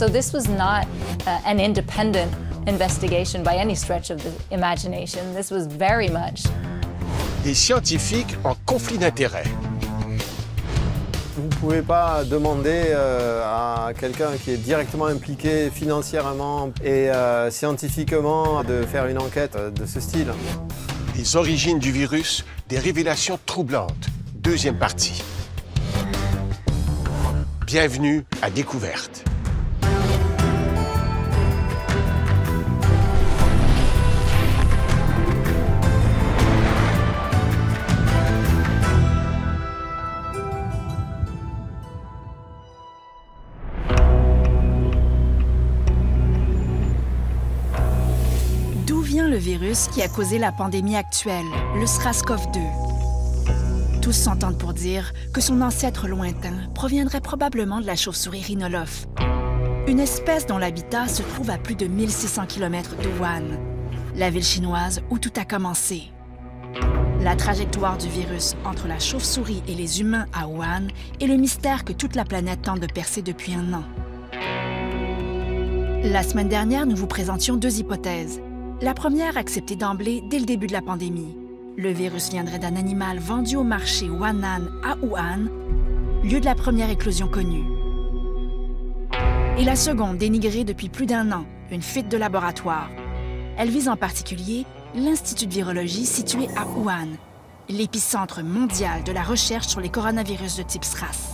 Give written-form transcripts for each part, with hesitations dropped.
So this was not an independent investigation by any stretch of the imagination. This was very much des scientifiques en conflit d'intérêts. Vous ne pouvez pas demander à quelqu'un qui est directement impliqué financièrement et scientifiquement de faire une enquête de ce style. Les origines du virus, des révélations troublantes. Deuxième partie. Bienvenue à Découverte. D'où vient le virus qui a causé la pandémie actuelle, le SRAS-CoV-2? Tous s'entendent pour dire que son ancêtre lointain proviendrait probablement de la chauve-souris rhinolophe, une espèce dont l'habitat se trouve à plus de 1600 km de Wuhan, la ville chinoise où tout a commencé. La trajectoire du virus entre la chauve-souris et les humains à Wuhan est le mystère que toute la planète tente de percer depuis un an. La semaine dernière, nous vous présentions deux hypothèses. La première acceptée d'emblée dès le début de la pandémie. Le virus viendrait d'un animal vendu au marché Wannan à Wuhan, lieu de la première éclosion connue. Et la seconde, dénigrée depuis plus d'un an, une fuite de laboratoire. Elle vise en particulier l'Institut de virologie situé à Wuhan, l'épicentre mondial de la recherche sur les coronavirus de type SRAS.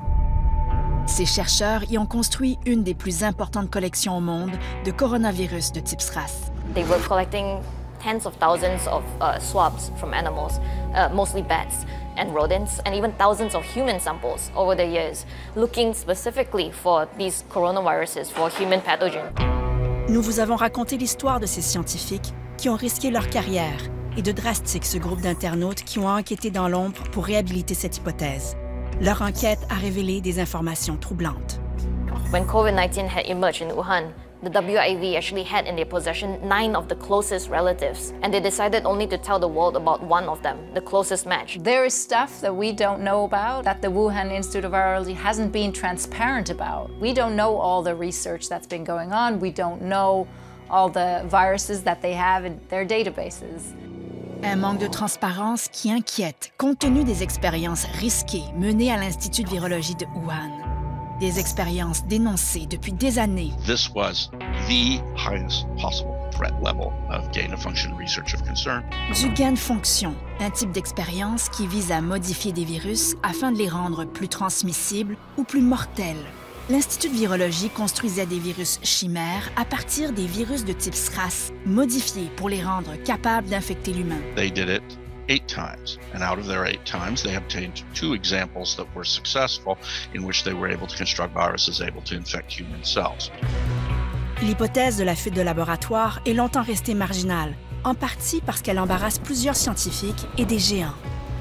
Ces chercheurs y ont construit une des plus importantes collections au monde de coronavirus de type SRAS. They were collecting tens of thousands of swabs from animals, mostly bats and rodents, and even thousands of human samples over the years, looking specifically for these coronaviruses, for human pathogens. Nous vous avons raconté l'histoire de ces scientifiques qui ont risqué leur carrière et de Drastic, ce groupe d'internautes qui ont enquêté dans l'ombre pour réhabiliter cette hypothèse. Leur enquête a révélé des informations troublantes. When COVID-19 had emerged in Wuhan, the WIV actually had in their possession 9 of the closest relatives, and they decided only to tell the world about one of them, the closest match. There is stuff that we don't know about, that the Wuhan Institute of Virology hasn't been transparent about. We don't know all the research that's been going on. We don't know all the viruses that they have in their databases. Un manque de transparence qui inquiète, compte tenu des expériences risquées menées à l'Institut de virologie de Wuhan. Des expériences dénoncées depuis des années. This was the highest possible threat level of gain-of-function research of concern. Du gain-de-fonction, un type d'expérience qui vise à modifier des virus afin de les rendre plus transmissibles ou plus mortels. L'Institut de virologie construisait des virus chimères à partir des virus de type SRAS modifiés pour les rendre capables d'infecter l'humain. They did it 8 times, and out of their 8 times, they obtained 2 examples that were successful in which they were able to construct viruses able to infect human cells. L'hypothèse de la fuite de laboratoire est longtemps restée marginale, en partie parce qu'elle embarrasse plusieurs scientifiques et des géants.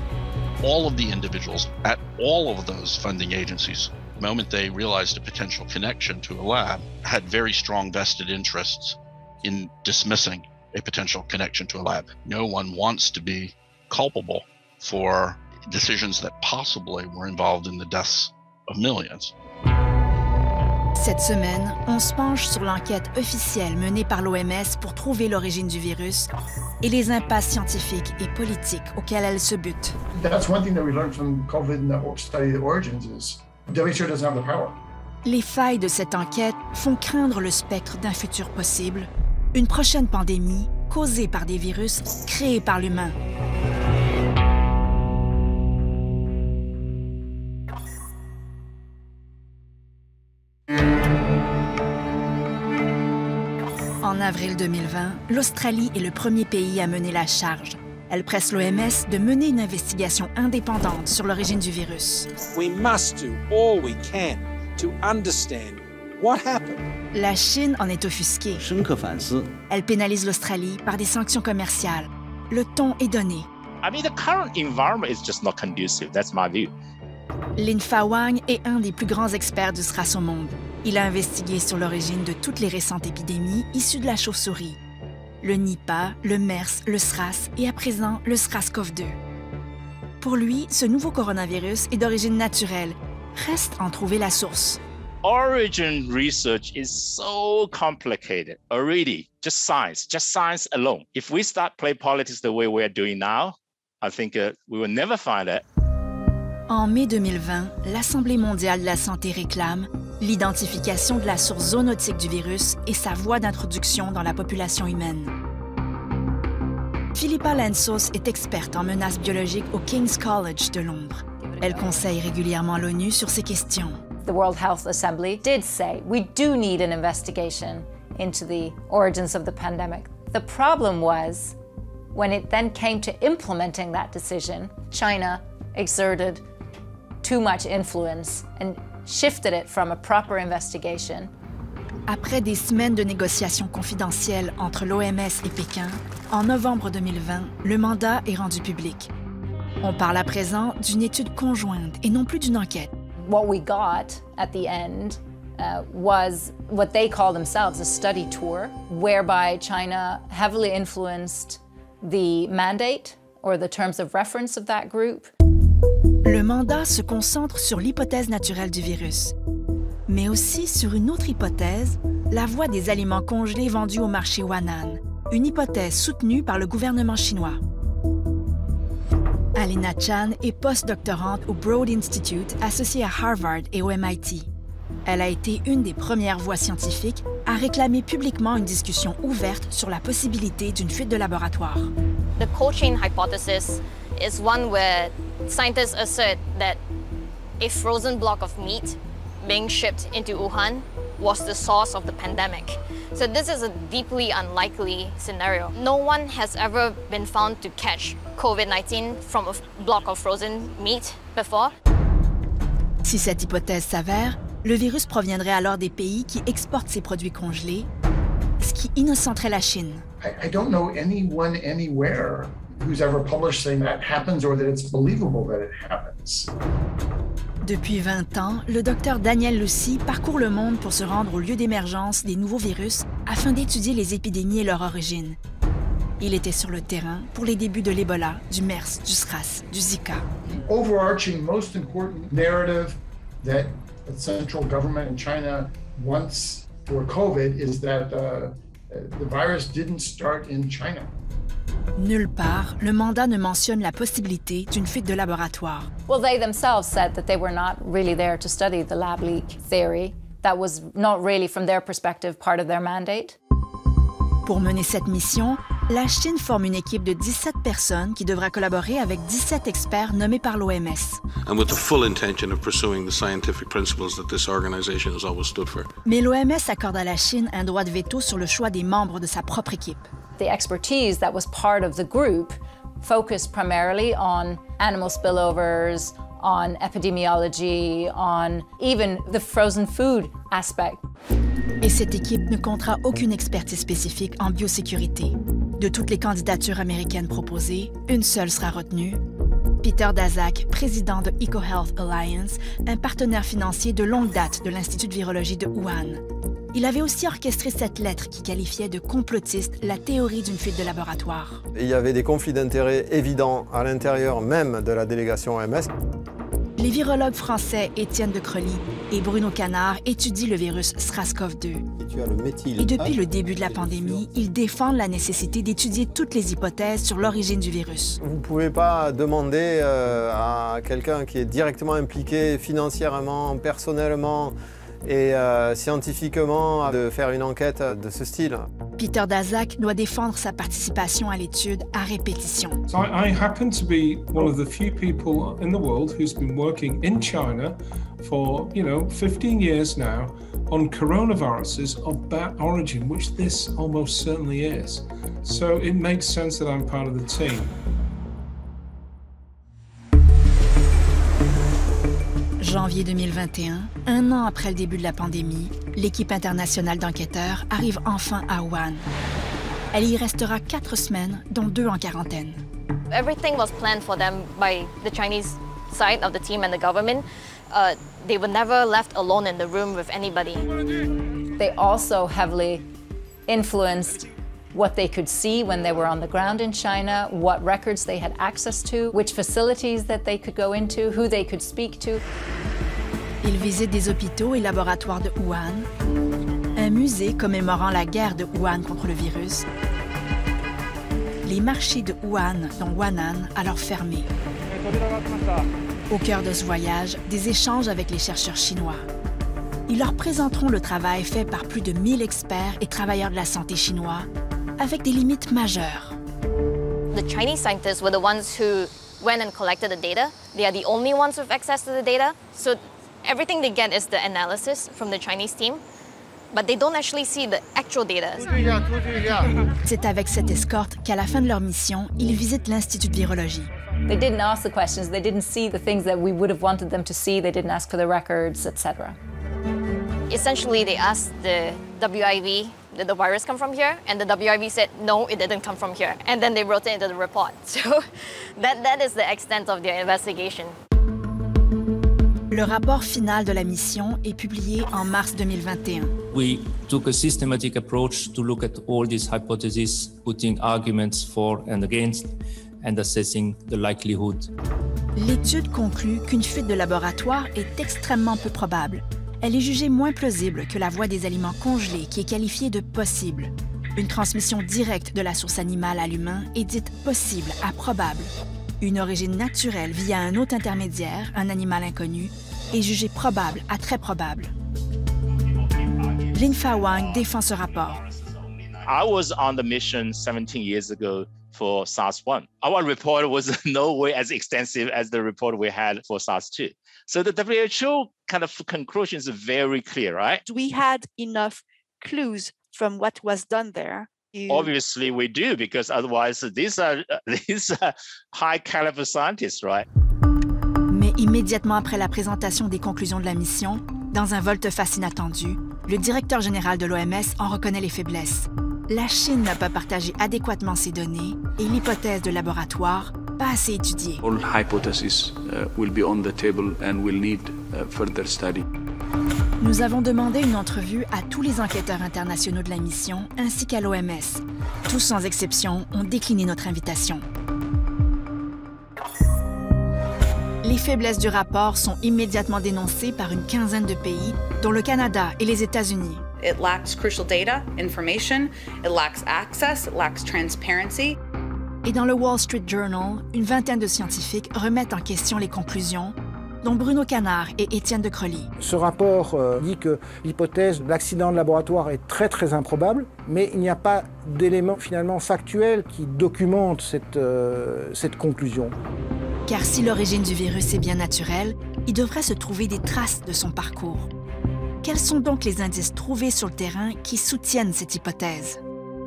All of the individuals at all of those funding agencies, the moment they realized a potential connection to a lab, had very strong vested interests in dismissing a potential connection to a lab. No one wants to be culpable for decisions that possibly were involved in the deaths of millions. Cette semaine, on se penche sur l'enquête officielle menée par l'OMS pour trouver l'origine du virus et les impasses scientifiques et politiques auxquelles elle se bute. That's one thing that we learned from COVID and that study the origins is WHO doesn't have the power. Les failles de cette enquête font craindre le spectre d'un futur possible, une prochaine pandémie causée par des virus créés par l'humain. En avril 2020, l'Australie est le premier pays à mener la charge. Elle presse l'OMS de mener une investigation indépendante sur l'origine du virus. We must do all we can to understand what happened. La Chine en est offusquée. Elle pénalise l'Australie par des sanctions commerciales. Le ton est donné. I mean, the current environment is just not conducive. That's my view. Lin Fa Wang est un des plus grands experts du SRAS au monde. Il a investigué sur l'origine de toutes les récentes épidémies issues de la chauve-souris. Le Nipah, le MERS, le SRAS et à présent le SRAS-CoV-2. Pour lui, ce nouveau coronavirus est d'origine naturelle. Reste à en trouver la source. origin research is so complicated already, just science alone. If we start play politics the way we're doing now, I think we will never find it. En mai 2020, l'Assemblée mondiale de la santé réclame l'identification de la source zoonotique du virus et sa voie d'introduction dans la population humaine. Philippa Lansos est experte en menaces biologiques au King's College de Londres. Elle conseille régulièrement l'ONU sur ces questions. The World Health Assembly did say we do need an investigation into the origins of the pandemic. The problem was, when it then came to implementing that decision, China exerted too much influence and shifted it from a proper investigation. Après des semaines de négociations confidentielles entre l'OMS et Pékin, en novembre 2020, le mandat est rendu public. On parle à présent d'une étude conjointe et non plus d'une enquête. What we got at the end was what they call themselves a study tour, whereby China heavily influenced the mandate or the terms of reference of that group. Le mandat se concentre sur l'hypothèse naturelle du virus, mais aussi sur une autre hypothèse, la voie des aliments congelés vendus au marché Huanan, une hypothèse soutenue par le gouvernement chinois. Alina Chan est postdoctorante au Broad Institute associée à Harvard et au MIT. Elle a été une des premières voix scientifiques à réclamer publiquement une discussion ouverte sur la possibilité d'une fuite de laboratoire. The cold chain hypothesis is one where scientists assert that a frozen block of meat being shipped into Wuhan was the source of the pandemic. So this is a deeply unlikely scenario. No one has ever been found to catch COVID-19 from a block of frozen meat before. Si cette hypothèse s'avère, le virus proviendrait alors des pays qui exportent ces produits congelés, ce qui innocenterait la Chine. I don't know anyone anywhere who's ever published saying that happens or that it's believable that it happens. Depuis 20 ans, le docteur Daniel Lucy parcourt le monde pour se rendre au lieu d'émergence des nouveaux virus afin d'étudier les épidémies et leur origine. Il était sur le terrain pour les débuts de l'Ebola, du MERS, du SRAS, du Zika. The overarching, most important narrative that the central government in China wants for COVID is that the virus didn't start in China. Nulle part, le mandat ne mentionne la possibilité d'une fuite de laboratoire. Well, they themselves said that they were not really there to study the lab leak theory. That was not really, from their perspective, part of their mandate. Pour mener cette mission, la Chine forme une équipe de 17 personnes qui devra collaborer avec 17 experts nommés par l'OMS. And with the full intention of pursuing the scientific principles that this organization has always stood for. Mais l'OMS accorde à la Chine un droit de veto sur le choix des membres de sa propre équipe. The expertise that was part of the group focused primarily on animal spillovers, on epidemiology, on even the frozen food aspect. Et cette équipe ne comptera aucune expertise spécifique en biosécurité. De toutes les candidatures américaines proposées, une seule sera retenue. Peter Daszak, président de EcoHealth Alliance, un partenaire financier de longue date de l'Institut de virologie de Wuhan. Il avait aussi orchestré cette lettre qui qualifiait de complotiste la théorie d'une fuite de laboratoire. Il y avait des conflits d'intérêts évidents à l'intérieur même de la délégation OMS. Les virologues français Étienne de Crolly et Bruno Canard étudient le virus SRAS-CoV-2. Et depuis le début de la pandémie, ils défendent la nécessité d'étudier toutes les hypothèses sur l'origine du virus. Vous ne pouvez pas demander à quelqu'un qui est directement impliqué financièrement, personnellement et scientifiquement de faire une enquête de ce style. Peter Daszak doit défendre sa participation à l'étude à répétition. So I happen to be one of the few people in the world who's been working in China for, 15 years now on coronaviruses of bat origin, which this almost certainly is. So it makes sense that I'm part of the team. Janvier 2021, un an après le début de la pandémie, l'équipe internationale d'enquêteurs arrive enfin à Wuhan. Elle y restera 4 semaines, dont 2 en quarantaine. Everything was planned for them by the Chinese side of the team and the government. They were never left alone in the room with anybody. They also heavily influenced what they could see when they were on the ground in China, what records they had access to, which facilities that they could go into, who they could speak to. Ils visitent des hôpitaux et laboratoires de Wuhan, un musée commémorant la guerre de Wuhan contre le virus, les marchés de Wuhan, dont Wan'an, alors fermés. Au cœur de ce voyage, des échanges avec les chercheurs chinois. Ils leur présenteront le travail fait par plus de 1000 experts et travailleurs de la santé chinois, avec des limites majeures. The Chinese scientists were the ones who went and collected the data. They are the only ones with access to the data. So everything they get is the analysis from the Chinese team, but they don't actually see the actual data. C'est avec cette escorte qu'à la fin de leur mission, ils visitent l'Institut de virologie. They didn't ask the questions, they didn't see the things that we would have wanted them to see, they didn't ask for the records, etc. Essentially, they asked the WIV, did the virus come from here? And the WIV said, no, it didn't come from here. And then they wrote it into the report. So that is the extent of their investigation. Le rapport final de la mission est publié en mars 2021. We took a systematic approach to look at all these hypotheses, putting arguments for and against, and assessing the likelihood. L'étude conclut qu'une fuite de laboratoire est extrêmement peu probable. Elle est jugée moins plausible que la voie des aliments congelés qui est qualifiée de possible. Une transmission directe de la source animale à l'humain est dite possible à probable. Une origine naturelle via un hôte intermédiaire, un animal inconnu, est jugée probable à très probable. Lin-Fa Wang défend ce rapport. I was on the mission 17 years ago for SARS-1. Our report was no way as extensive as the report we had for SARS-2. So the WHO kind of conclusion is very clear, right? We had enough clues from what was done there. Obviously we do, because otherwise these are high caliber scientists, right? Mais immédiatement après la présentation des conclusions de la mission, dans un volte-face inattendu, le directeur général de l'OMS en reconnaît les faiblesses. La Chine n'a pas partagé adéquatement ces données et l'hypothèse de laboratoire pas assez étudiée. All hypotheses will be on the table and will need further study. Nous avons demandé une entrevue à tous les enquêteurs internationaux de la mission ainsi qu'à l'OMS. Tous sans exception ont décliné notre invitation. Les faiblesses du rapport sont immédiatement dénoncées par une quinzaine de pays, dont le Canada et les États-Unis. It lacks crucial data, information, it lacks access, it lacks transparency. Et dans le Wall Street Journal, une vingtaine de scientifiques remettent en question les conclusions, dont Bruno Canard et Étienne de Crolly. Ce rapport dit que l'hypothèse de l'accident de laboratoire est très très improbable, mais il n'y a pas d'éléments finalement factuels qui documentent cette conclusion. Car si l'origine du virus est bien naturelle, il devrait se trouver des traces de son parcours. Quels sont donc les indices trouvés sur le terrain qui soutiennent cette hypothèse?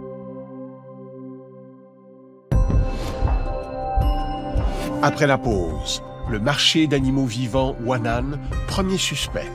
Après la pause, le marché d'animaux vivants Wan'an, premier suspect.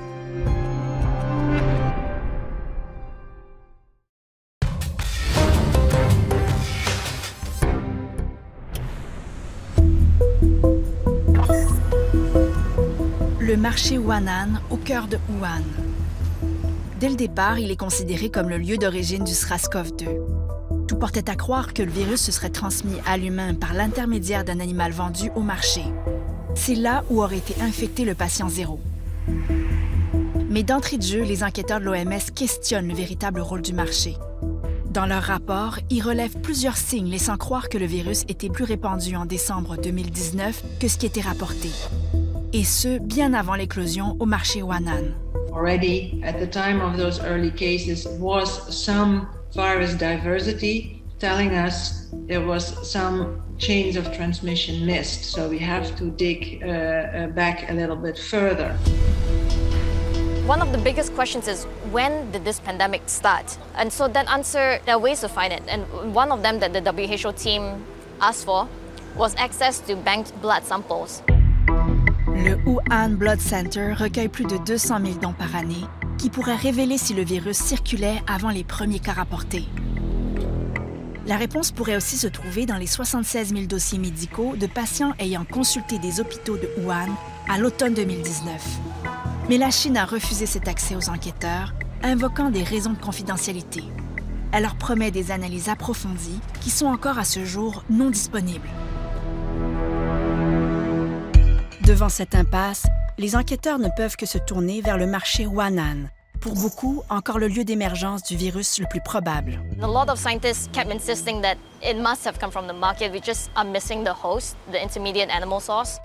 Le marché Wan'an au cœur de Wuhan. Dès le départ, il est considéré comme le lieu d'origine du SRAS-CoV-2. Tout portait à croire que le virus se serait transmis à l'humain par l'intermédiaire d'un animal vendu au marché. C'est là où aurait été infecté le patient zéro. Mais d'entrée de jeu, les enquêteurs de l'OMS questionnent le véritable rôle du marché. Dans leur rapport, ils relèvent plusieurs signes laissant croire que le virus était plus répandu en décembre 2019 que ce qui était rapporté. Et ce, bien avant l'éclosion au marché Wan'an. Already at the time of those early cases was some virus diversity telling us there was some chains of transmission missed. So we have to dig back a little bit further. One of the biggest questions is, when did this pandemic start? And so that answer, there are ways to find it. And one of them that the WHO team asked for was access to banked blood samples. Le Wuhan Blood Center recueille plus de 200 000 dons par année qui pourraient révéler si le virus circulait avant les premiers cas rapportés. La réponse pourrait aussi se trouver dans les 76 000 dossiers médicaux de patients ayant consulté des hôpitaux de Wuhan à l'automne 2019. Mais la Chine a refusé cet accès aux enquêteurs, invoquant des raisons de confidentialité. Elle leur promet des analyses approfondies qui sont encore à ce jour non disponibles. Devant cette impasse, les enquêteurs ne peuvent que se tourner vers le marché Huanan, pour beaucoup encore le lieu d'émergence du virus le plus probable. A lot of scientists kept insisting that it must have come from the market. We just are missing the host, the intermediate animal source.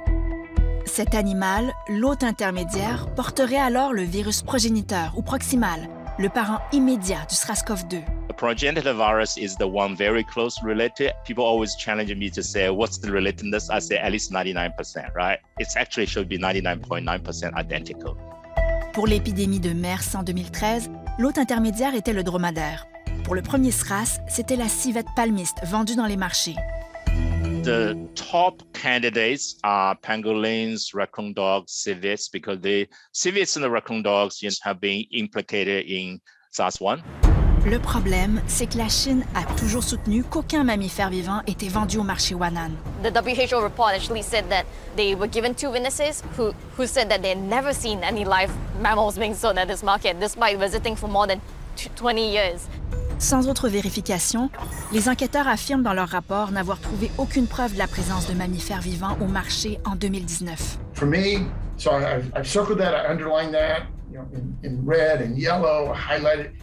Cet animal, l'hôte intermédiaire, porterait alors le virus progéniteur ou proximal, le parent immédiat du SARS-CoV-2. The progenitor virus is the one very close related. People always challenge me to say, what's the relatedness? I say at least 99%, right? It's actually should be 99.9% identical. Pour l'épidémie de MERS en 2013, l'hôte intermédiaire était le dromadaire. Pour le premier SRAS, c'était la civette palmiste vendue dans les marchés. The top candidates are pangolins, raccoon dogs, civets, because the civets and the raccoon dogs have been implicated in SARS-1. Le problème, c'est que la Chine a toujours soutenu qu'aucun mammifère vivant était vendu au marché Huanan. The WHO report actually said that they were given 2 witnesses who said that they had never seen any live mammals being sold at this market, despite visiting for more than 20 years. Sans autre vérification, les enquêteurs affirment dans leur rapport n'avoir trouvé aucune preuve de la présence de mammifères vivants au marché en 2019. For me, so I've circled that, I underlined that, in red and yellow, highlighted.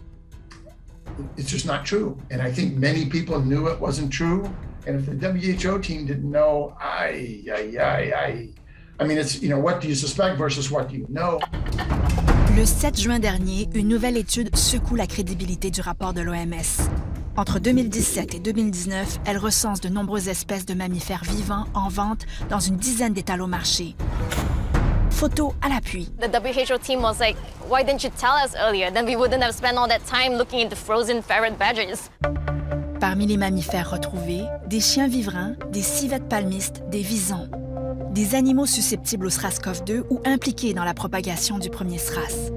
It's just not true. And I think many people knew it wasn't true. And if the WHO team didn't know, I mean, it's, what do you suspect versus what do you know? Le 7 juin dernier, une nouvelle étude secoue la crédibilité du rapport de l'OMS. Entre 2017 et 2019, elle recense de nombreuses espèces de mammifères vivants en vente dans une dizaine d'étals au marché. Photos à l'appui. The WHO team was like, why didn't you tell us earlier? Then we wouldn't have spent all that time looking into frozen ferret badgers. Parmi les mammifères retrouvés, des chiens viverins, des civettes palmistes, des visons. Des animaux susceptibles au SRAS-CoV-2 ou impliqués dans la propagation du premier SRAS.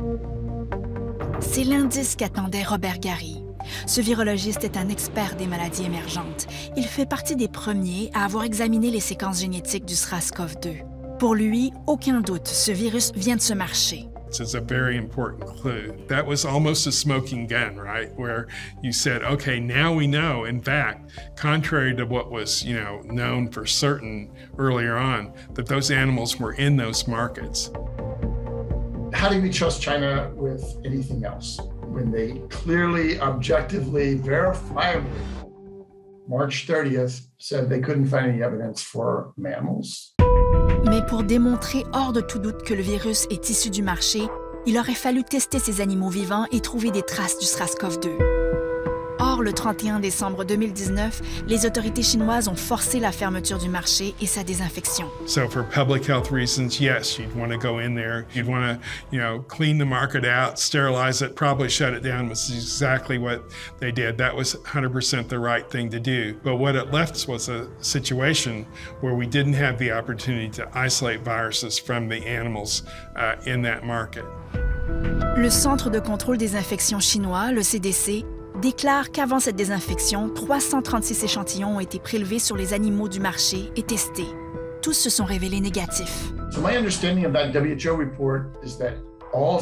C'est l'indice qu'attendait Robert Garry. Ce virologiste est un expert des maladies émergentes. Il fait partie des premiers à avoir examiné les séquences génétiques du SRAS-CoV-2. Pour lui, aucun doute, ce virus vient de ce marché. It's a very important clue. That was almost a smoking gun, right? Where you said, okay, now we know, in fact, contrary to what was, known for certain earlier on, that those animals were in those markets. How do we trust China with anything else when they clearly, objectively, verifiably, March 30th, said they couldn't find any evidence for mammals? Mais pour démontrer hors de tout doute que le virus est issu du marché, il aurait fallu tester ces animaux vivants et trouver des traces du SRAS-CoV-2. Or, le 31 décembre 2019, les autorités chinoises ont forcé la fermeture du marché et sa désinfection. So for public health reasons, yes, you'd want to go in there. You'd want to, clean the market out, sterilize it, probably shut it down, which is exactly what they did. That was 100% the right thing to do. But what it left was a situation where we didn't have the opportunity to isolate viruses from the animals in that market. Le Centre de contrôle des infections chinois, le CDC, déclare qu'avant cette désinfection, 336 échantillons ont été prélevés sur les animaux du marché et testés. Tous se sont révélés négatifs. So my understanding of that WHO report is that all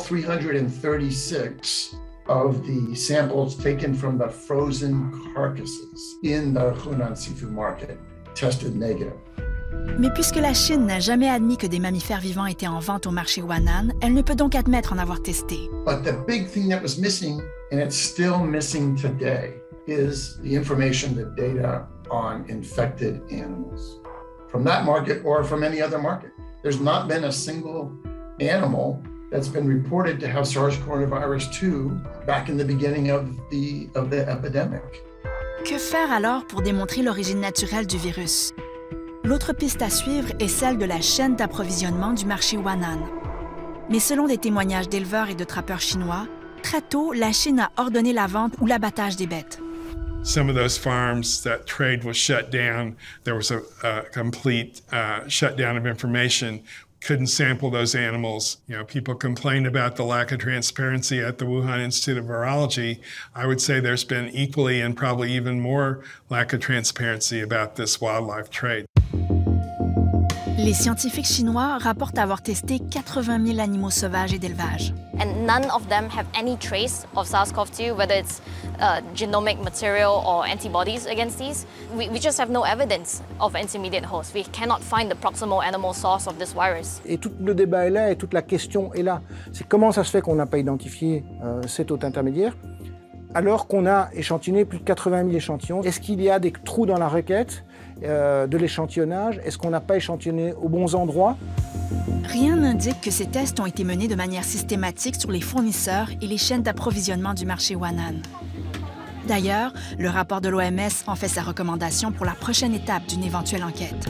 336 of the samples taken from the frozen carcasses in the Hunan seafood market tested negative. Mais puisque la Chine n'a jamais admis que des mammifères vivants étaient en vente au marché Huanan, elle ne peut donc admettre en avoir testé. But the big thing that was missing, and it's still missing today, is the information, the data on infected animals from that market or from any other market. There's not been a single animal that's been reported to have SARS-CoV-2 back in the beginning of the epidemic. Que faire alors pour démontrer l'origine naturelle du virus? L'autre piste à suivre est celle de la chaîne d'approvisionnement du marché Huanan. Mais selon des témoignages d'éleveurs et de trappeurs chinois, très tôt, la Chine a ordonné la vente ou l'abattage des bêtes. Some of those farms, that trade was shut down. There was a complete shutdown of information. Couldn't sample those animals. People complain about the lack of transparency at the Wuhan Institute of Virology. I would say there's been equally and probably even more lack of transparency about this wildlife trade. Les scientifiques chinois rapportent avoir testé 80 000 animaux sauvages et d'élevage. And none of them have any trace of SARS-CoV-2, whether it's genomic material or antibodies against these. We just have no evidence of intermediate host. We cannot find the proximal animal source of this virus. Et tout le débat est là et toute la question est là. C'est comment ça se fait qu'on n'a pas identifié cet hôte intermédiaire alors qu'on a échantillonné plus de 80 000 échantillons. Est-ce qu'il y a des trous dans la requête de l'échantillonnage? Est-ce qu'on n'a pas échantillonné aux bons endroits? Rien n'indique que ces tests ont été menés de manière systématique sur les fournisseurs et les chaînes d'approvisionnement du marché Huanan. D'ailleurs, le rapport de l'OMS en fait sa recommandation pour la prochaine étape d'une éventuelle enquête.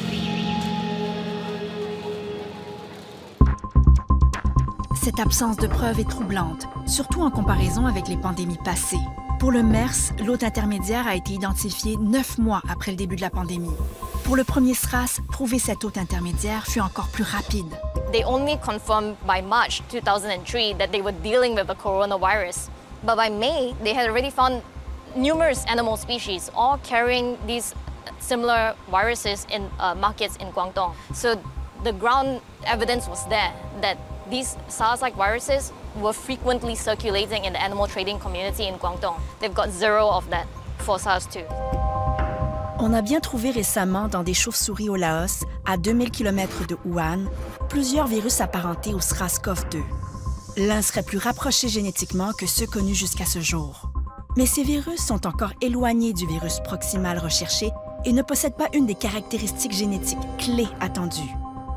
Cette absence de preuves est troublante, surtout en comparaison avec les pandémies passées. Pour le MERS, l'hôte intermédiaire a été identifié 9 mois après le début de la pandémie. Pour le premier SRAS, trouver cet hôte intermédiaire fut encore plus rapide. They only confirmed by March 2003 that they were dealing with the coronavirus. But by May, they had already found numerous animal species, all carrying these similar viruses in markets in Guangdong. So the ground evidence was there that these SARS-like viruses were frequently circulating in the animal trading community in Guangdong. They've got 0 of that for SARS-2. On a bien trouvé récemment dans des chauves-souris au Laos, à 2000 km de Wuhan, plusieurs virus apparentés au SRAS-CoV-2. L'un serait plus rapproché génétiquement que ceux connus jusqu'à ce jour. Mais ces virus sont encore éloignés du virus proximal recherché et ne possèdent pas une des caractéristiques génétiques clés attendues.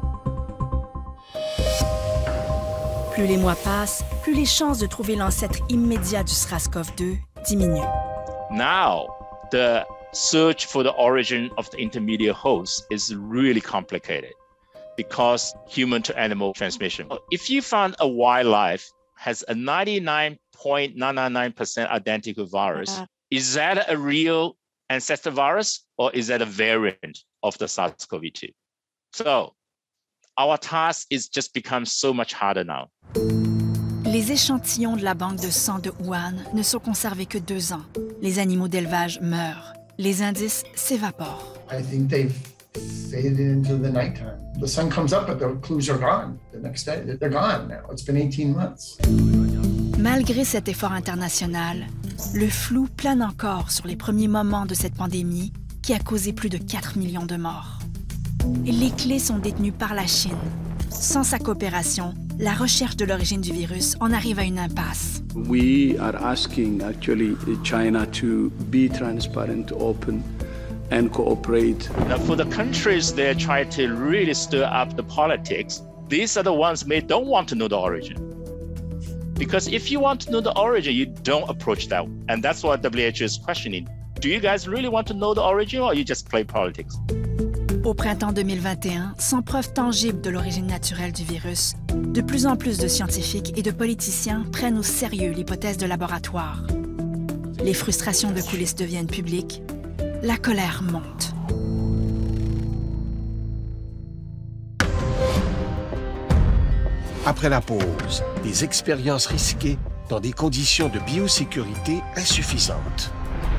Plus les mois passent, plus les chances de trouver l'ancêtre immédiat du SRAS-CoV-2 diminuent. Now, the search for the origin of the intermediate host is really complicated because human-to-animal transmission. If you found a wildlife has a 99.999% identical virus, is that a real ancestor virus or is that a variant of the SARS-CoV-2? So, our task is just become so much harder now. Les échantillons de la banque de sang de Wuhan ne sont conservés que 2 ans. Les animaux d'élevage meurent. Les indices s'évaporent. I think they've faded into the nighttime. The sun comes up, but the clues are gone. The next day, they're gone now. It's been 18 months. Malgré cet effort international, le flou plane encore sur les premiers moments de cette pandémie qui a causé plus de 4 millions de morts. Les clés sont détenues par la Chine. Sans sa coopération, la recherche de l'origine du virus en arrive à une impasse. We are asking actually China to be transparent, open, and cooperate. Now, for the countries that try to really stir up the politics, these are the ones who don't want to know the origin. Because if you want to know the origin, you don't approach that. And that's what WHO is questioning. Do you guys really want to know the origin or you just play politics? Au printemps 2021, sans preuve tangible de l'origine naturelle du virus, de plus en plus de scientifiques et de politiciens prennent au sérieux l'hypothèse de laboratoire. Les frustrations de coulisses deviennent publiques, la colère monte. Après la pause, des expériences risquées dans des conditions de biosécurité insuffisantes.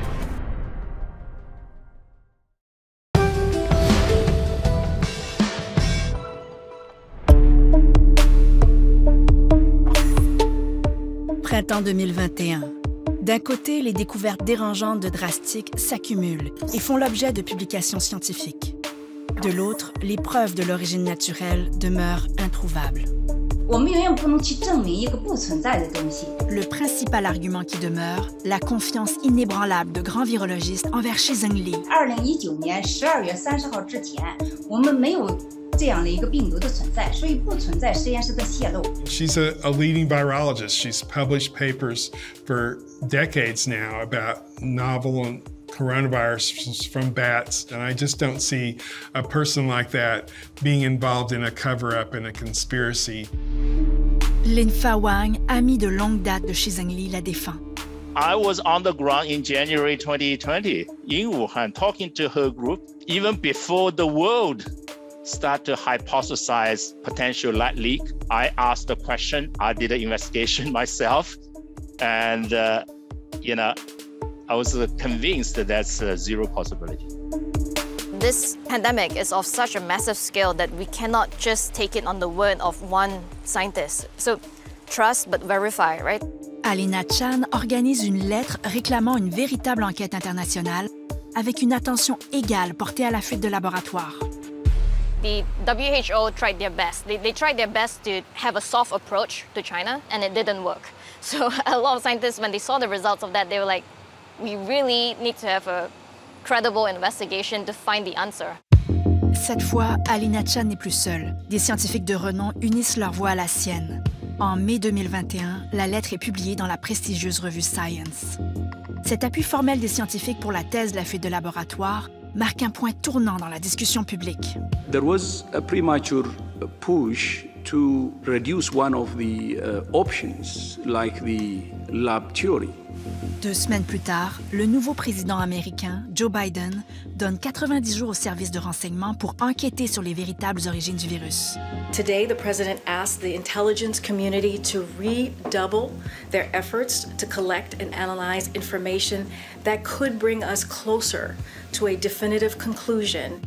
Printemps 2021. D'un côté, les découvertes dérangeantes de Drastic s'accumulent et font l'objet de publications scientifiques. De l'autre, les preuves de l'origine naturelle demeurent introuvables. Le principal argument qui demeure, la confiance inébranlable de grands virologistes envers Shi Zhengli. She's a leading virologist. She's published papers for decades now about novel and coronavirus from bats, and I just don't see a person like that being involved in a cover-up and a conspiracy. Linfa Wang, amie de longue date de Shi Zhengli, la défend. I was on the ground in January 2020 in Wuhan talking to her group even before the world started to hypothesize potential light leak. I asked the question, I did an investigation myself, and I was convinced that that's zero possibility. This pandemic is of such a massive scale that we cannot just take it on the word of one scientist. So trust but verify, right? Alina Chan organise une lettre réclamant une véritable enquête internationale avec une attention égale portée à la fuite de laboratoire. The WHO tried their best. They tried their best to have a soft approach to China, and it didn't work. So a lot of scientists, when they saw the results of that, they were like, we really need to have a credible investigation to find the answer. Cette fois, Alina Chan n'est plus seule. Des scientifiques de renom unissent leur voix à la sienne. En mai 2021, la lettre est publiée dans la prestigieuse revue Science. Cet appui formel des scientifiques pour la thèse de la fuite de laboratoire marque un point tournant dans la discussion publique. There was a premature push to reduce one of the options, like the lab theory. 2 semaines plus tard, le nouveau président américain, Joe Biden, donne 90 jours au service de renseignement pour enquêter sur les véritables origines du virus. Today, the president asked the intelligence community to redouble their efforts to collect and analyze information that could bring us closer to a definitive conclusion.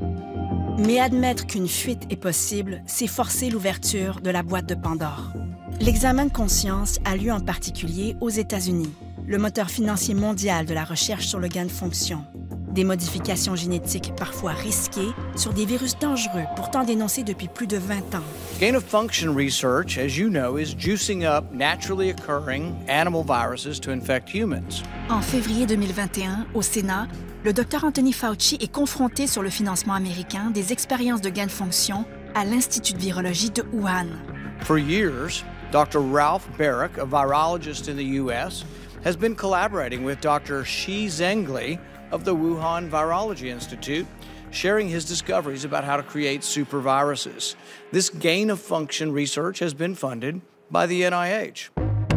Mais admettre qu'une fuite est possible, c'est forcer l'ouverture de la boîte de Pandore. L'examen de conscience a lieu en particulier aux États-Unis, le moteur financier mondial de la recherche sur le gain de fonction. Des modifications génétiques parfois risquées sur des virus dangereux, pourtant dénoncés depuis plus de 20 ans. Gain-of-function research, as you know, is juicing up naturally occurring animal viruses to infect humans. En février 2021, au Sénat, le Dr Anthony Fauci est confronté sur le financement américain des expériences de gain de fonction à l'Institut de virologie de Wuhan. For years, Dr. Ralph Baric, a virologist in the U.S., has been collaborating with Dr. Shi Zhengli of the Wuhan Virology Institute, sharing his discoveries about how to create superviruses. This gain-of-function research has been funded by the NIH.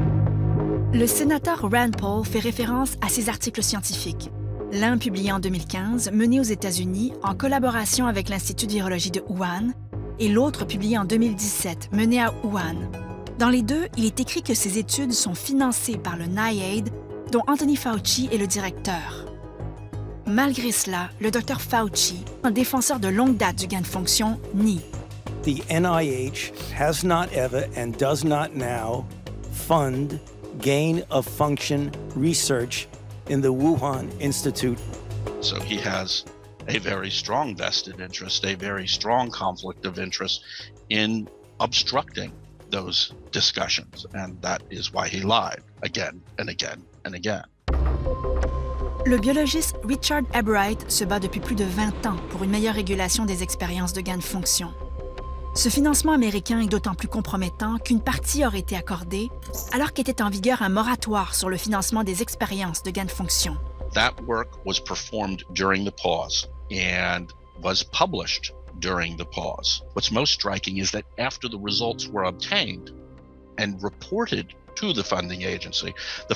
Le sénateur Rand Paul fait référence à ces articles scientifiques. L'un publié en 2015, mené aux États-Unis en collaboration avec l'Institut de virologie de Wuhan, et l'autre publié en 2017, mené à Wuhan. Dans les deux, il est écrit que ces études sont financées par le NIAID, dont Anthony Fauci est le directeur. Malgré cela, le Dr Fauci, un défenseur de longue date du gain de fonction, nie. The NIH has not ever and does not now fund gain-of-function research in the Wuhan Institute. So he has a very strong vested interest, a very strong conflict of interest in obstructing those discussions, and that is why he lied again and again and again. Le biologiste Richard Ebright se bat depuis plus de 20 ans pour une meilleure régulation des expériences de gain de fonction. Ce financement américain est d'autant plus compromettant qu'une partie aurait été accordée alors qu'était en vigueur un moratoire sur le financement des expériences de gain de fonction. That work was performed during the pause and was published during the pause. What's most striking is that after the results were obtained and reported to the funding agency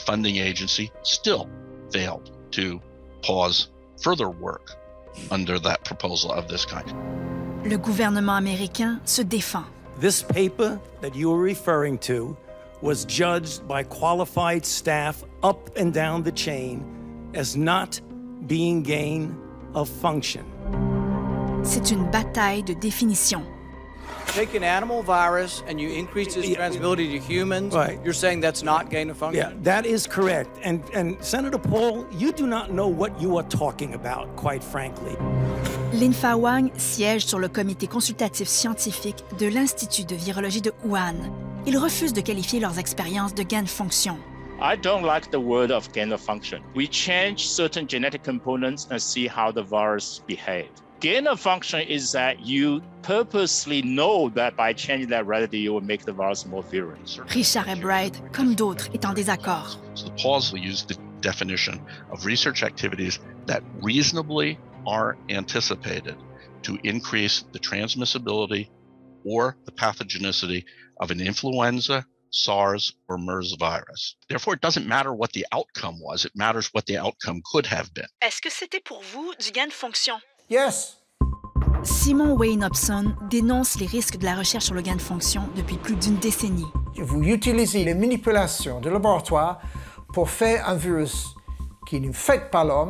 still failed to pause further work under that proposal of this kind. Le gouvernement américain se défend. This paper that you are referring to was judged by qualified staff up and down the chain as not being gain of function. C'est une bataille de définition. Take an animal virus and you increase its transmissibility to humans, right. You're saying that's not gain of function? Yeah, that is correct. And Senator Paul, you do not know what you are talking about, quite frankly. Lin-Fa Wang siège sur le comité consultatif scientifique de l'Institut de virologie de Wuhan. Il refuse de qualifier leurs expériences de gain de fonction. I don't like the word of gain of function. We change certain genetic components and see how the virus behave. Gain of function is that you purposely know that by changing that rarity, you will make the virus more virulent. Richard Ebright, comme d'autres, est en désaccord. So the pause will use the definition of research activities that reasonably are anticipated to increase the transmissibility or the pathogenicity of an influenza, SARS, or MERS virus. Therefore, it doesn't matter what the outcome was, it matters what the outcome could have been. Est-ce que c'était pour vous du gain de fonction? Yes. Simon Wayne Hobson dénonce les risques de la recherche sur le gain de fonction depuis plus d'une décennie. Vous utilisez les manipulations de laboratoire pour faire un virus qui n'infecte pas l'homme,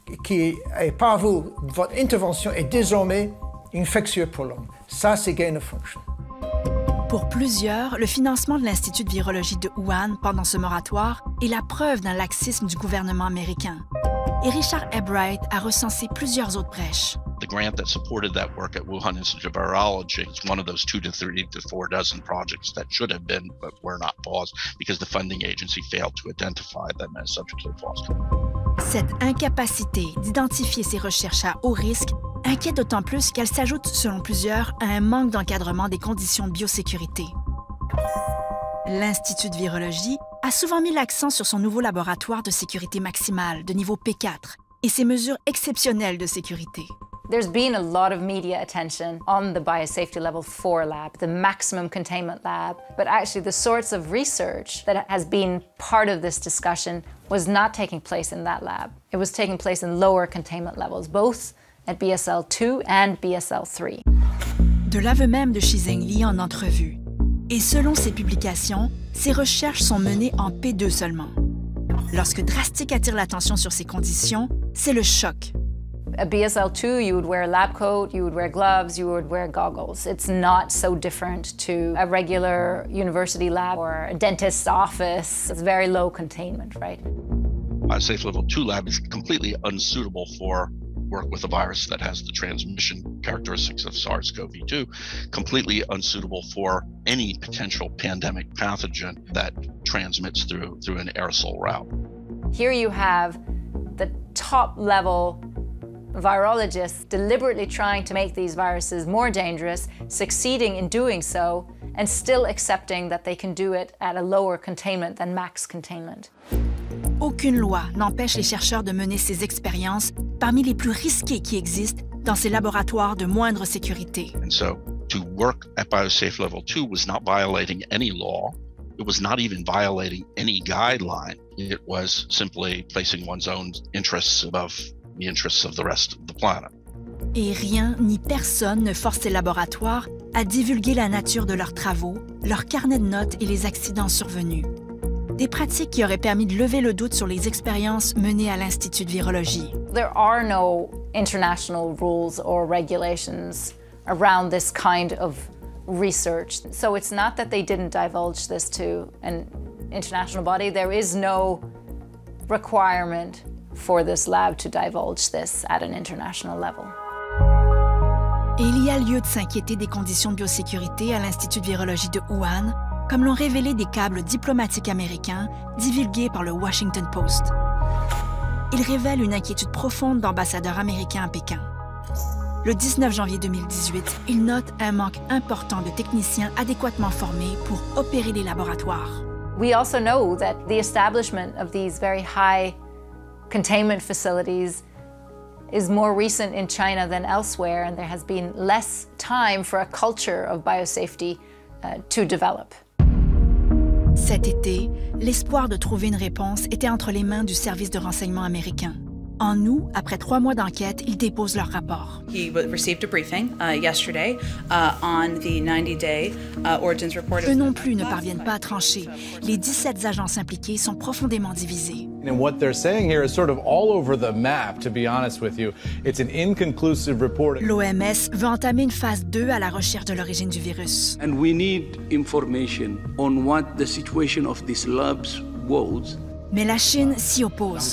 qui est par vous, votre intervention est désormais infectieuse pour l'homme. Ça, c'est gain of function. Pour plusieurs, le financement de l'Institut de virologie de Wuhan pendant ce moratoire est la preuve d'un laxisme du gouvernement américain. Et Richard Ebright a recensé plusieurs autres brèches. The grant that supported that work at Wuhan Institute of Virology is one of those 2 to 3 to 4 dozen projects that should have been, but were not paused because the funding agency failed to identify them as subject to the pause. Cette incapacité d'identifier ces recherches à haut risque inquiète d'autant plus qu'elle s'ajoute, selon plusieurs, à un manque d'encadrement des conditions de biosécurité. L'Institut de virologie a souvent mis l'accent sur son nouveau laboratoire de sécurité maximale de niveau P4 et ses mesures exceptionnelles de sécurité. There's been a lot of media attention on the biosafety level 4 lab, the maximum containment lab, but actually the sorts of research that has been part of this discussion was not taking place in that lab. It was taking place in lower containment levels, both at BSL-2 and BSL-3. De l'aveu même de Shi Zhengli en entrevue. Et selon ses publications, ses recherches sont menées en P2 seulement. Lorsque Drastic attire l'attention sur ces conditions, c'est le choc. At BSL-2, you would wear a lab coat, you would wear gloves, you would wear goggles. It's not so different to a regular university lab or a dentist's office. It's very low containment, right? Safe Level 2 lab is completely unsuitable for work with a virus that has the transmission characteristics of SARS-CoV-2, completely unsuitable for any potential pandemic pathogen that transmits through an aerosol route. Here you have the top-level virologists deliberately trying to make these viruses more dangerous, succeeding in doing so, and still accepting that they can do it at a lower containment than max containment. Aucune loi n'empêche les chercheurs de mener ces expériences parmi les plus risquées qui existent dans ces laboratoires de moindre sécurité. And so, to work at BioSafe Level 2 was not violating any law. It was not even violating any guideline. It was simply placing one's own interests above the interests of the rest of the planet. Et rien ni personne ne force ces laboratoires à divulguer la nature de leurs travaux, leurs carnets de notes et les accidents survenus. Des pratiques qui auraient permis de lever le doute sur les expériences menées à l'Institut de virologie. There are no international rules or regulations around this kind of research. So it's not that they didn't divulge this to an international body. There is no requirement for this lab to divulge this at an international level. Et il y a lieu de s'inquiéter des conditions de biosécurité à l'Institut de virologie de Wuhan, comme l'ont révélé des câbles diplomatiques américains divulgués par le Washington Post. Ils révèlent une inquiétude profonde d'ambassadeurs américains à Pékin. Le 19 janvier 2018, ils notent un manque important de techniciens adéquatement formés pour opérer les laboratoires. We also know that the establishment of these very high containment facilities is more recent in China than elsewhere, and there has been less time for a culture of biosafety to develop. Cet été, l'espoir de trouver une réponse était entre les mains du service de renseignement américain. En août, après 3 mois d'enquête, ils déposent leur rapport. He received a briefing yesterday on the 90-day origins report. Eux non plus ne parviennent pas à trancher. Les 17 agences impliquées sont profondément divisées. And what they're saying here is sort of all over the map, to be honest with you. It's an inconclusive report. L'OMS veut entamer une phase 2 à la recherche de l'origine du virus. And we need information on what the situation of these labs was. Mais la Chine s'y oppose.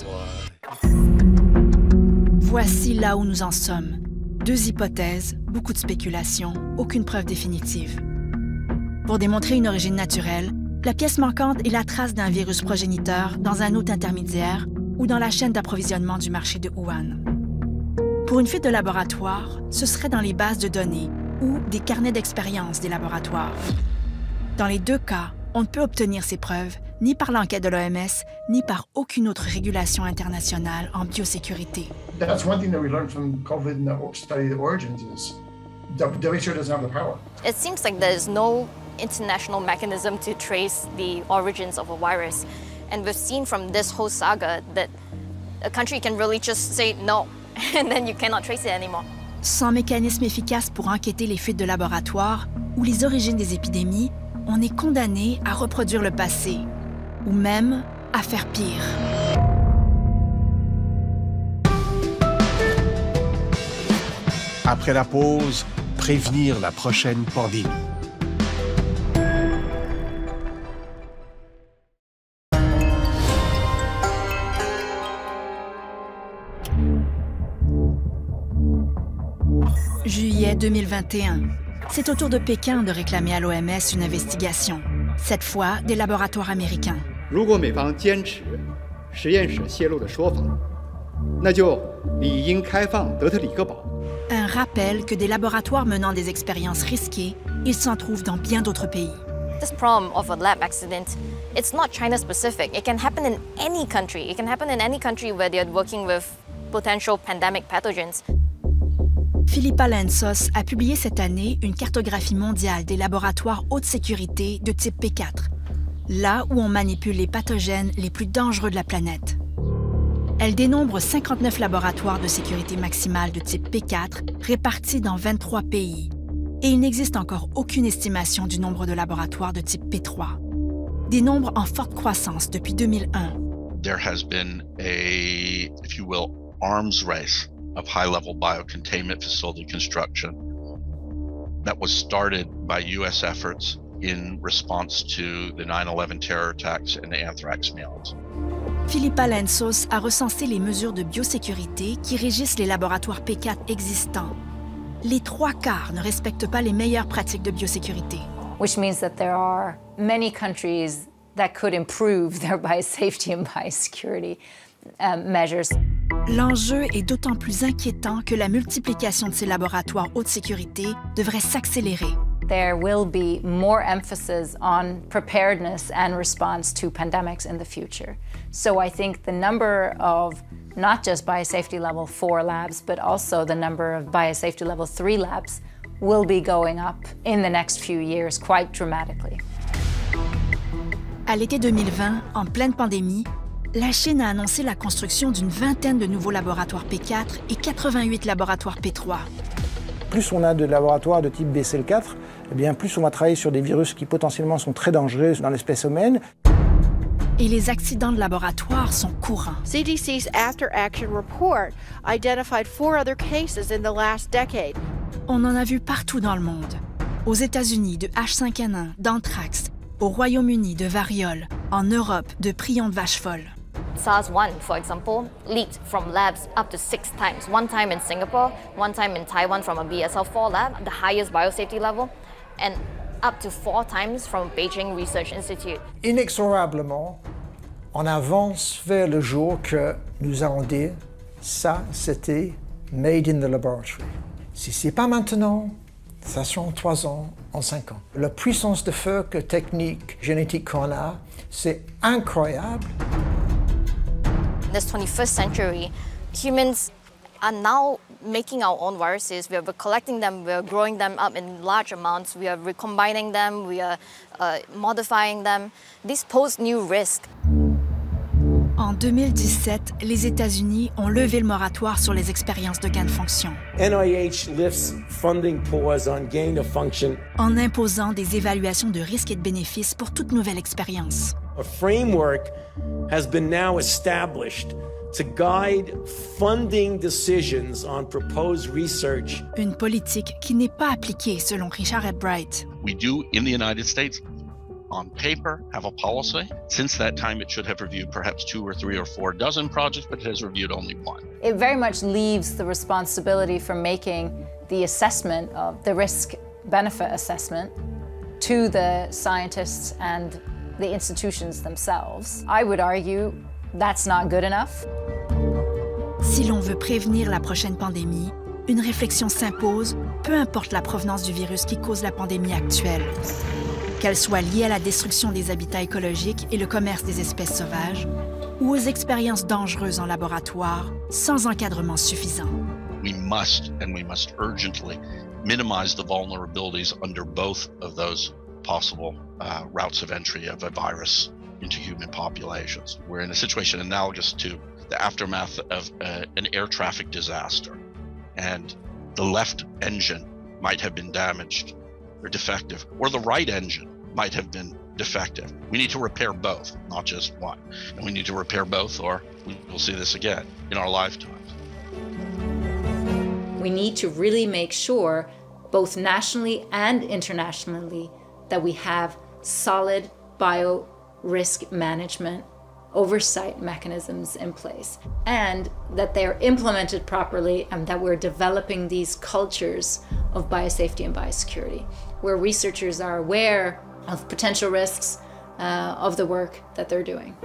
Voici là où nous en sommes. 2 hypothèses, beaucoup de spéculations, aucune preuve définitive. Pour démontrer une origine naturelle, la pièce manquante est la trace d'un virus progéniteur dans un hôte intermédiaire ou dans la chaîne d'approvisionnement du marché de Wuhan. Pour une fuite de laboratoire, ce serait dans les bases de données ou des carnets d'expérience des laboratoires. Dans les 2 cas, on ne peut obtenir ces preuves ni par l'enquête de l'OMS, ni par aucune autre régulation internationale en biosécurité. That's one thing that we learned from COVID and the study of origins is WHO doesn't have the power. It seems like there's no international mechanism to trace the origins of a virus. And we've seen from this whole saga that a country can really just say no, and then you cannot trace it anymore. Sans mécanisme efficace pour enquêter les fuites de laboratoire ou les origines des épidémies, on est condamné à reproduire le passé, ou même à faire pire. Après la pause, prévenir la prochaine pandémie. Juillet 2021. C'est au tour de Pékin de réclamer à l'OMS une investigation. Cette fois, des laboratoires américains. 如果美方坚持实验室泄露的说法，那就理应开放德特里克堡。 Un rappel que des laboratoires menant des expériences risquées, ils s'en trouvent dans bien d'autres pays. This problem of a lab accident, it's not China specific. It can happen in any country. It can happen in any country where they're working with potential pandemic pathogens. Philippa Lentzos a publié cette année une cartographie mondiale des laboratoires haute sécurité de type P4, là où on manipule les pathogènes les plus dangereux de la planète. Elle dénombre 59 laboratoires de sécurité maximale de type P4 répartis dans 23 pays. Et il n'existe encore aucune estimation du nombre de laboratoires de type P3. Des nombres en forte croissance depuis 2001. There has been a, if you will, arms race of high-level biocontainment facility construction that was started by U.S. efforts in response to the 9/11 terror attacks and the anthrax mailings. Philippa Lentzos a recensé les mesures de biosécurité qui régissent les laboratoires P4 existants. Les 3/4 ne respectent pas les meilleures pratiques de biosécurité. Which means that there are many countries that could improve their biosafety and biosecurity measures. L'enjeu est d'autant plus inquiétant que la multiplication de ces laboratoires haute sécurité devrait s'accélérer. There will be more emphasis on preparedness and response to pandemics in the future. So I think the number of not just biosafety level 4 labs, but also the number of biosafety level 3 labs will be going up in the next few years quite dramatically. À l'été 2020, en pleine pandémie, la Chine a annoncé la construction d'une vingtaine de nouveaux laboratoires P4 et 88 laboratoires P3. Plus on a de laboratoires de type BCL4, eh bien plus on va travailler sur des virus qui potentiellement sont très dangereux dans l'espèce humaine. Et les accidents de laboratoire sont courants. CDC's after-action report identified 4 other cases in the last decade. On en a vu partout dans le monde. Aux États-Unis de H5N1, d'anthrax, au Royaume-Uni de variole, en Europe de prions de vache folle. SARS-1, for example, leaked from labs up to 6 times. 1 time in Singapore, 1 time in Taiwan from a BSL-4 lab, the highest biosafety level, and up to 4 times from Beijing Research Institute. Inexorablement, on avance vers le jour que nous allons dire ça, c'était made in the laboratory. Si c'est pas maintenant, ça sera en 3 ans, en 5 ans. La puissance de feu que technique génétique qu'on a, c'est incroyable. In this 21st century, humans are now making our own viruses. We are collecting them, we are growing them up in large amounts, we are recombining them, we are modifying them. These pose new risks. En 2017, les États-Unis ont levé le moratoire sur les expériences de gain de fonction. NIH lifts funding pause on gain of function. En imposant des évaluations de risques et de bénéfices pour toute nouvelle expérience. A framework has been now established to guide funding decisions on proposed research. Une politique qui n'est pas appliquée selon Richard Ebright. We do, in the United States, on paper, have a policy. Since that time, it should have reviewed perhaps 2 or 3 or 4 dozen projects, but it has reviewed only 1. It very much leaves the responsibility for making the assessment of the risk-benefit assessment to the scientists and the institutions themselves. I would argue that's not good enough. Si l'on veut prévenir la prochaine pandémie, une réflexion s'impose, peu importe la provenance du virus qui cause la pandémie actuelle. Qu'elle soit liée à la destruction des habitats écologiques et le commerce des espèces sauvages, ou aux expériences dangereuses en laboratoire sans encadrement suffisant. We must urgently minimize the vulnerabilities under both of those possible routes of entry of a virus into human populations. We're in a situation analogous to the aftermath of an air traffic disaster, and the left engine might have been damaged or defective, or the right engine might have been defective. We need to repair both, not just one. And we need to repair both, or we will see this again in our lifetimes. We need to really make sure, both nationally and internationally, that we have solid bio-risk management oversight mechanisms in place, and that they're implemented properly, and that we're developing these cultures of biosafety and biosecurity, where researchers are aware of potential risks of the work that they're doing.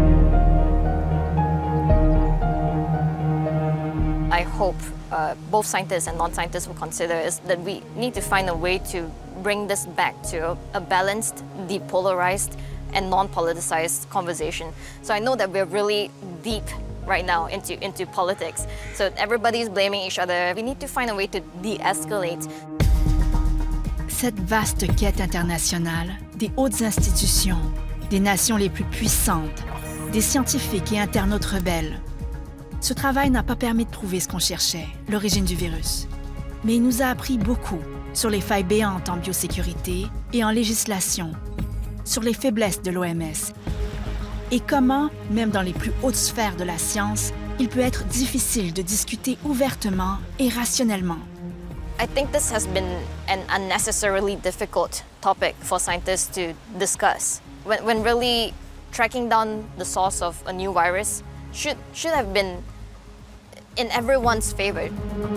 I hope both scientists and non-scientists will consider is that we need to find a way to bring this back to a balanced, depolarized, and non-politicized conversation. So I know that we're really deep right now into politics. So everybody's blaming each other. We need to find a way to de-escalate. Cette vaste quête internationale, des hautes institutions, des nations les plus puissantes, des scientifiques et internautes rebelles. Ce travail n'a pas permis de prouver ce qu'on cherchait, l'origine du virus. Mais il nous a appris beaucoup sur les failles béantes en biosécurité et en législation, sur les faiblesses de l'OMS et comment, même dans les plus hautes sphères de la science, il peut être difficile de discuter ouvertement et rationnellement. I think this has been an unnecessarily difficult topic for scientists to discuss. When really tracking down the source of a new virus should have been in everyone's favor.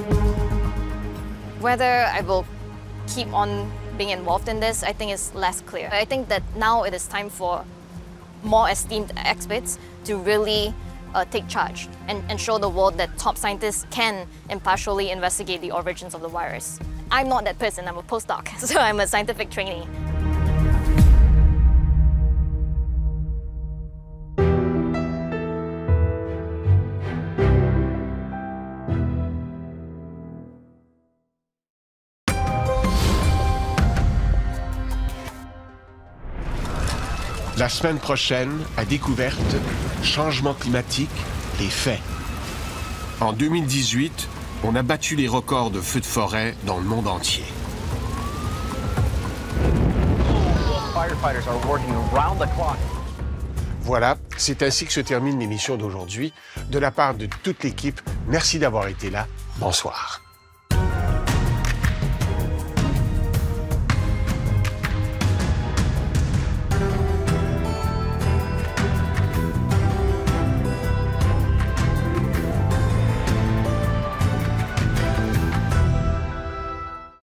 Whether I will keep on being involved in this, I think is less clear. I think that now it is time for more esteemed experts to really take charge and show the world that top scientists can impartially investigate the origins of the virus. I'm not that person, I'm a postdoc, so I'm a scientific trainee. La semaine prochaine, à Découverte, changement climatique, les faits. En 2018, on a battu les records de feux de forêt dans le monde entier. Voilà, c'est ainsi que se termine l'émission d'aujourd'hui. De la part de toute l'équipe, merci d'avoir été là. Bonsoir.